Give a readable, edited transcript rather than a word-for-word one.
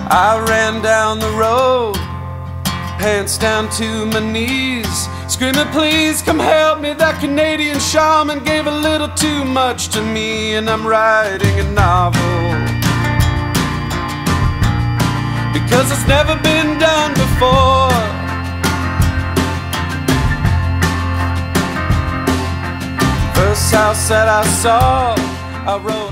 I ran down the road, pants down to my knees, screaming, please come help me. That Canadian shaman gave a little too much to me, and I'm writing a novel because it's never been done before. First house that I saw, I wrote